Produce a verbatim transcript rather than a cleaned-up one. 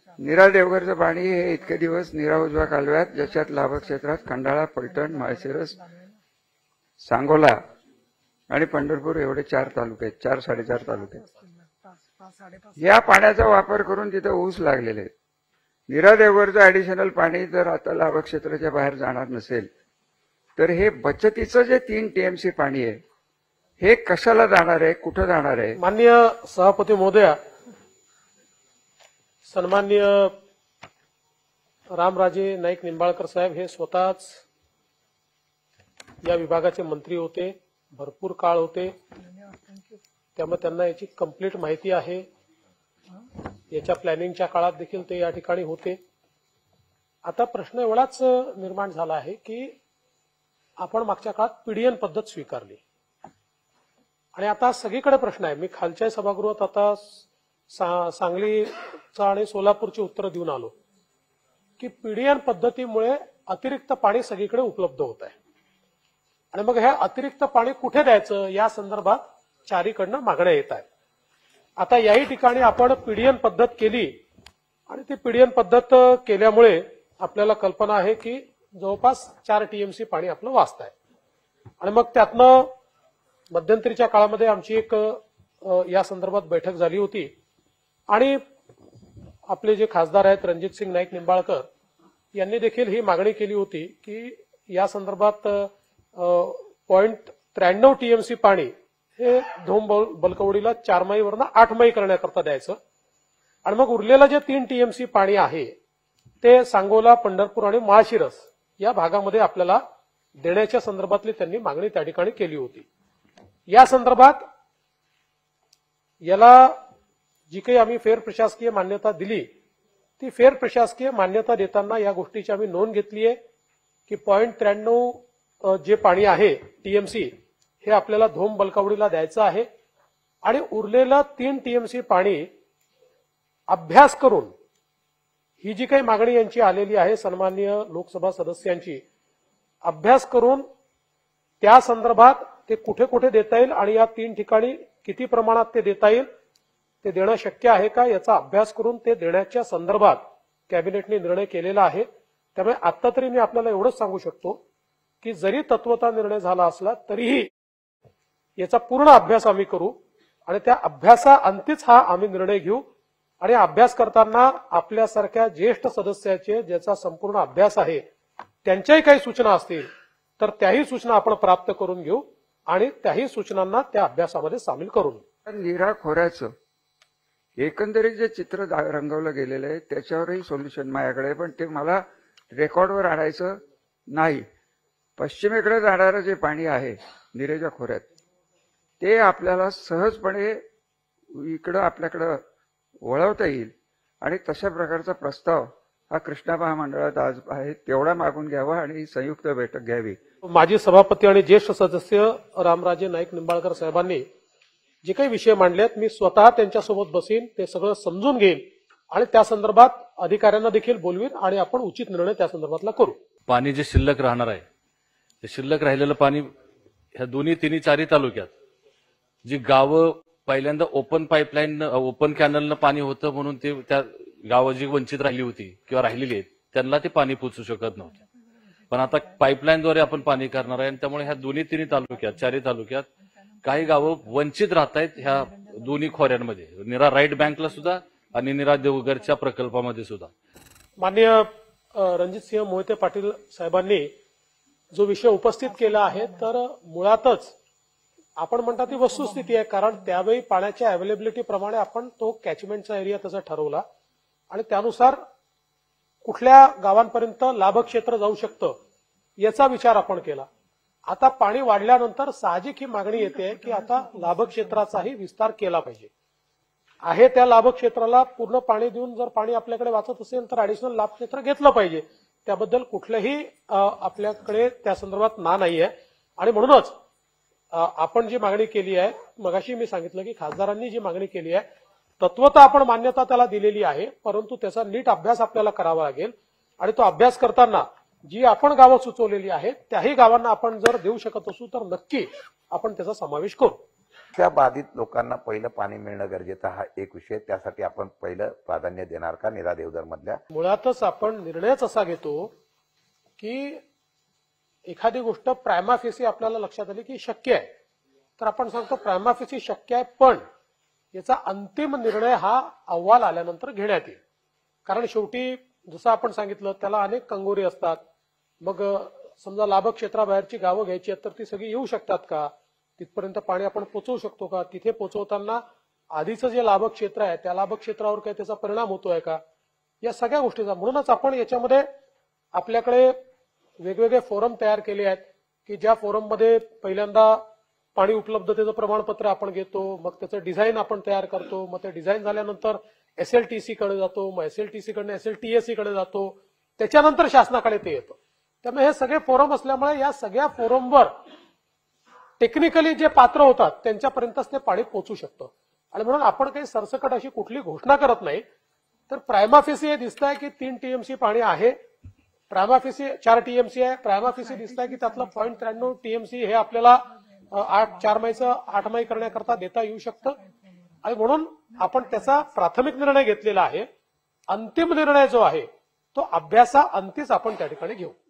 नीरा देवघरचं पाणी हे इतके दिवस नीरा उजवा कालव्यात, ज्याच्यात लाभ क्षेत्रात खंडाळा, फलटण, माळशिरस, सांगोला आणि पंढरपूर एवढे चार तालुके आहेत, चार साडेचार तालुके. या पाण्याचा वापर करून तिथे ऊस लागलेले आहेत. नीरा देवघरचं ऍडिशनल पाणी जर आता लाभ क्षेत्राच्या बाहेर जाणार नसेल तर हे बचतीचं जे तीन टीएमसी पाणी आहे हे कशाला जाणार आहे, कुठं जाणार आहे? माननीय सभापती महोदया, सन्माननीय रामराजे नाईक निंबाळकर साहेब हे स्वतःच या विभागाचे मंत्री होते, भरपूर काळ होते, त्यामुळे त्यांना याची कंप्लीट माहिती आहे. याच्या प्लॅनिंगच्या काळात देखील ते या ठिकाणी होते. आता प्रश्न एवढाच निर्माण झाला आहे की आपण मागच्या काळात पीडीएन पद्धत स्वीकारली आणि आता सगळीकडे प्रश्न आहे. मी खालच्या सभागृहात आता सांगलीचा आणि सोलापूरची उत्तरं देऊन आलो की पीडीएन पद्धतीमुळे अतिरिक्त पाणी सगळीकडे उपलब्ध होत आहे आणि मग हे अतिरिक्त पाणी कुठे द्यायचं या संदर्भात चारीकडनं मागण्या येत आहेत. आता याही ठिकाणी आपण पीडीएन पद्धत केली आणि ती पीडीएन पद्धत केल्यामुळे आपल्याला कल्पना आहे की जवळपास चार टीएमसी पाणी आपलं वाचत आहे आणि मग त्यातनं मध्यंतरीच्या काळामध्ये आमची एक या संदर्भात बैठक झाली होती आणि आपले जे खासदार आहेत रणजित सिंग नाईक निंबाळकर यांनी देखील ही मागणी केली होती की या संदर्भात पॉईंट त्र्याण्णव टीएमसी पाणी हे धोम बलकवडीला चार माईवरनं आठ माई करण्याकरता द्यायचं आणि मग उरलेलं जे तीन टीएमसी पाणी आहे ते सांगोला, पंढरपूर आणि माळशिरस या भागामध्ये आपल्याला देण्याच्या संदर्भातली त्यांनी मागणी त्या ठिकाणी केली होती. या संदर्भात याला जी काही आम्ही फेर प्रशासकीय मान्यता दिली ती फेर प्रशासकीय मान्यता देताना या गोष्टीची आम्ही नोंद घेतली आहे की पॉईंट त्र्याण्णव जे पाणी आहे टीएमसी हे आपल्याला धोम बलकावडीला द्यायचं आहे आणि उरलेलं तीन टीएमसी पाणी अभ्यास करून ही जी काही मागणी यांची आलेली आहे सन्माननीय लोकसभा सदस्यांची अभ्यास करून त्या संदर्भात ते कुठे कुठे देता येईल आणि या तीन ठिकाणी किती प्रमाणात ते देता येईल ते देणं शक्य आहे का याचा अभ्यास करून ते देण्याच्या संदर्भात कॅबिनेटने निर्णय केलेला आहे. त्यामुळे आता तरी मी आपल्याला एवढंच सांगू शकतो की जरी तत्वता निर्णय झाला असला तरीही याचा पूर्ण अभ्यास आम्ही करू आणि त्या अभ्यासाअंतीच हा आम्ही निर्णय घेऊ आणि अभ्यास करताना आपल्यासारख्या ज्येष्ठ सदस्याचे ज्याचा संपूर्ण अभ्यास आहे त्यांच्याही काही सूचना असतील तर त्याही सूचना आपण प्राप्त करून घेऊ आणि त्याही सूचनांना त्या अभ्यासामध्ये सामील करून. नीरा खोऱ्याचं एकंदरीत जे चित्र रंगवलं गेलेलं आहे त्याच्यावरही सोल्युशन माझ्याकडे, पण ते मला रेकॉर्डवर आणायचं नाही. पश्चिमेकडे जाणारं जे पाणी आहे नीरेच्या खोऱ्यात ते आपल्याला सहजपणे इकडं आपल्याकडं वळवता येईल आणि तशा प्रकारचा प्रस्ताव हा कृष्णा महामंडळात आज आहे तेवढा मागून घ्यावा आणि संयुक्त बैठक घ्यावी. माजी सभापती आणि ज्येष्ठ सदस्य रामराजे नाईक निंबाळकर साहेबांनी जे काही विषय मांडलेत मी स्वतः त्यांच्यासोबत बसीन, ते सगळं समजून घेईन आणि त्या संदर्भात अधिकाऱ्यांना देखील बोलवीन आणि आपण उचित निर्णय त्या संदर्भातला करू. पाणी जे शिल्लक राहणार आहे ते शिल्लक राहिलेलं पाणी ह्या दोन्ही तिन्ही चारही तालुक्यात जी गावं पहिल्यांदा ओपन पाईपलाईन ओपन कॅनलनं पाणी होतं म्हणून ते त्या गावं जी वंचित राहिली होती किंवा राहिलेली आहेत त्यांना ते पाणी पोचू शकत नव्हते, पण आता पाईपलाईनद्वारे आपण पाणी करणार आहे आणि त्यामुळे ह्या दोन्ही तिन्ही तालुक्यात चारही तालुक्यात काही गावं वंचित राहत आहेत ह्या दोन्ही खोऱ्यांमध्ये, नीरा राईट बँकला सुद्धा आणि नीरा देवघरच्या प्रकल्पामध्ये सुद्धा. माननीय रणजितसिंह मोहिते पाटील साहेबांनी जो विषय उपस्थित केला आहे तर मुळातच आपण म्हणता ती वस्तुस्थिती आहे, कारण त्यावेळी पाण्याच्या अवेलेबिलिटी प्रमाणे आपण तो कॅचमेंटचा एरिया तसा ठरवला आणि त्यानुसार कुठल्या गावांपर्यंत लाभक्षेत्र जाऊ शकतं याचा विचार आपण केला. आता पाणी वाढल्यानंतर साहजिक ही मागणी येते की आता लाभक्षेत्राचाही विस्तार केला पाहिजे. आहे त्या लाभक्षेत्राला पूर्ण पाणी देऊन जर पाणी आपल्याकडे वाचत असेल तर ऍडिशनल लाभक्षेत्र घेतलं पाहिजे. त्याबद्दल कुठलंही आपल्याकडे त्या संदर्भात ना नाही आहे आणि म्हणूनच आपण जी मागणी केली आहे मगाशी मी सांगितलं की खासदारांनी जी मागणी केली आहे तत्वतः आपण मान्यता त्याला दिलेली आहे, परंतु त्याचा नीट अभ्यास आपल्याला करावा लागेल आणि तो अभ्यास करताना जी आपण गावं सुचवलेली आहेत त्याही गावांना आपण जर देऊ शकत असू तर नक्की आपण त्याचा समावेश करू. दुष्काळबाधित लोकांना पहिलं पाणी मिळणं गरजेचं हा एक विषय, त्यासाठी आपण पहिलं प्राधान्य देणार का निरा देवधर मधल्या? मुळातच आपण निर्णयच असा घेतो की एखादी गोष्ट प्रायमा फेसी आपल्याला लक्षात आली की शक्य आहे, तर आपण सांगतो प्रायमा फेसी शक्य आहे, पण याचा अंतिम निर्णय हा अहवाल आल्यानंतर घेण्यात येईल. कारण शेवटी जसं आपण सांगितलं त्याला अनेक कंगोरी असतात. मग समजा लाभक क्षेत्राबाहेरची गावं घ्यायची आहेत तर ती सगळी येऊ शकतात का, तिथपर्यंत पाणी आपण पोहोचवू शकतो का, तिथे पोहोचवताना आधीचं जे लाभक क्षेत्र आहे त्या लाभक क्षेत्रावर काही त्याचा परिणाम होतोय का, या सगळ्या गोष्टीचा. म्हणूनच आपण याच्यामध्ये आपल्याकडे वेगवेगळे फोरम तयार केले आहेत की ज्या फोरम मध्ये पहिल्यांदा पाणी उपलब्धतेचं प्रमाणपत्र आपण घेतो, मग त्याचं डिझाईन आपण तयार करतो, मग ते डिझाईन झाल्यानंतर एसएलटीसी कडे जातो, मग एसएलटीसी कडे एसएलटीएसी कडे जातो, त्याच्यानंतर शासनाकडे ते येतं. त्यामुळे हे सगळे फोरम असल्यामुळे या सगळ्या फोरमवर टेक्निकली जे पात्र होतात त्यांच्यापर्यंतच ते पाणी पोहोचू शकतं. आणि म्हणून आपण काही सरसकट अशी कुठली घोषणा करत नाही. तर प्रायमा फेसी हे दिसत आहे की तीन टीएमसी पाणी आहे, प्रायमा फेसी चार टीएमसी आहे, प्रायमा फेसी दिसत आहे की त्यातलं पॉईंट त्र्याण्णव टीएमसी हे आपल्याला आठ चार माईचं आठ माई करण्याकरता देता येऊ शकतं. आणि म्हणून आपण त्याचा प्राथमिक निर्णय घेतलेला आहे. अंतिम निर्णय जो आहे तो अभ्यासा अंतीच आपण त्या ठिकाणी घेऊ.